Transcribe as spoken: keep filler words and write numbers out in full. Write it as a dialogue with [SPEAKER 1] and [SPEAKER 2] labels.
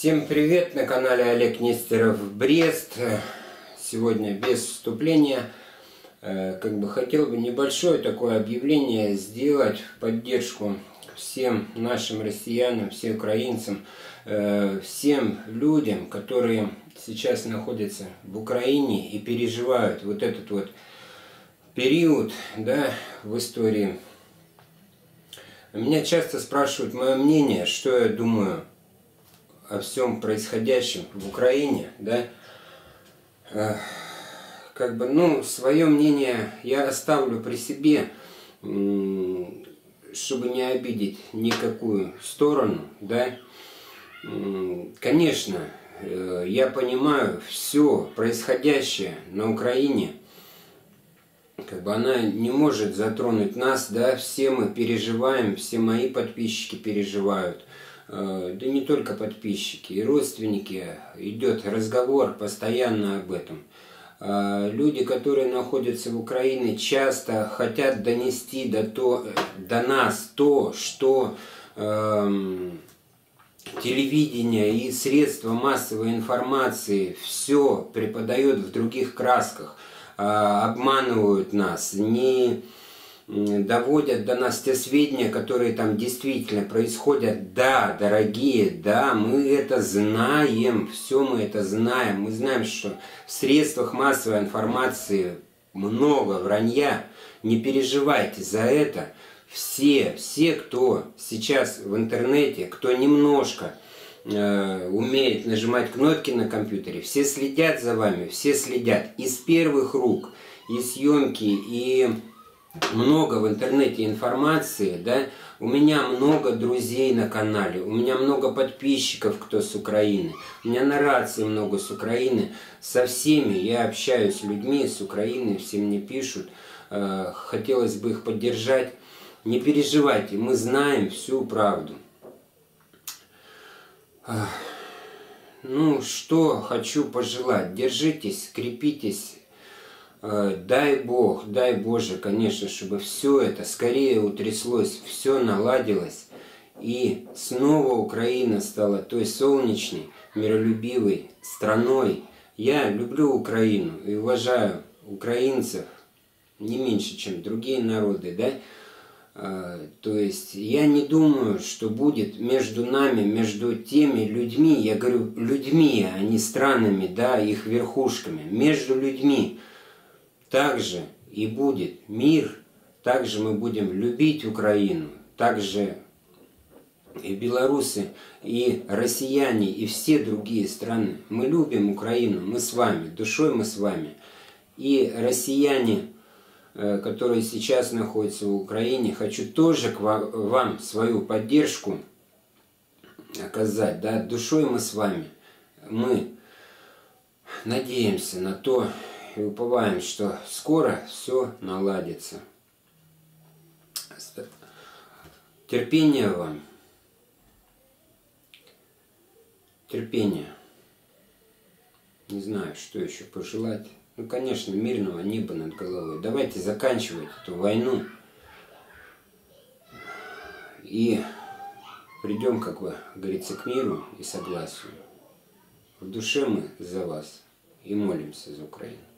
[SPEAKER 1] Всем привет, на канале Олег Нестеров, Брест. Сегодня без вступления. Как бы хотел бы небольшое такое объявление сделать в поддержку всем нашим россиянам, всем украинцам, всем людям, которые сейчас находятся в Украине и переживают вот этот вот период, да, в истории. Меня часто спрашивают мое мнение, что я думаю о всем происходящем в Украине, да. Как бы, ну, свое мнение я оставлю при себе, чтобы не обидеть никакую сторону, да. Конечно, я понимаю, все происходящее на Украине, как бы она не может затронуть нас, да, все мы переживаем, все мои подписчики переживают, да не только подписчики, и родственники, идет разговор постоянно об этом. Люди, которые находятся в Украине, часто хотят донести до, то, до нас то, что э, телевидение и средства массовой информации все преподает в других красках, э, обманывают нас, не доводят до нас те сведения, которые там действительно происходят. Да, дорогие, да, мы это знаем, все мы это знаем. Мы знаем, что в средствах массовой информации много вранья. Не переживайте за это. Все, все, кто сейчас в интернете, кто немножко э, умеет нажимать кнопки на компьютере, все следят за вами, все следят из первых рук, и съемки, и много в интернете информации, да, у меня много друзей на канале, у меня много подписчиков, кто с Украины, у меня на рации много с Украины, со всеми я общаюсь с людьми с Украины, все мне пишут, э, хотелось бы их поддержать. Не переживайте, мы знаем всю правду. Ну, что хочу пожелать, держитесь, крепитесь. Дай Бог, дай Боже, конечно, чтобы все это скорее утряслось, все наладилось, и снова Украина стала той солнечной, миролюбивой страной. Я люблю Украину и уважаю украинцев не меньше, чем другие народы, да? То есть я не думаю, что будет между нами, между теми людьми, я говорю людьми, а не странами, да, их верхушками, между людьми. Также и будет мир, также мы будем любить Украину, также и белорусы, и россияне, и все другие страны. Мы любим Украину, мы с вами, душой мы с вами. И россияне, которые сейчас находятся в Украине, хочу тоже к вам свою поддержку оказать, да, душой мы с вами. Мы надеемся на то, и уповаем, что скоро все наладится. Терпения вам. Терпения. Не знаю, что еще пожелать. Ну, конечно, мирного неба над головой. Давайте заканчивать эту войну. И придем, как бы говорится, к миру и согласию. В душе мы за вас и молимся за Украину.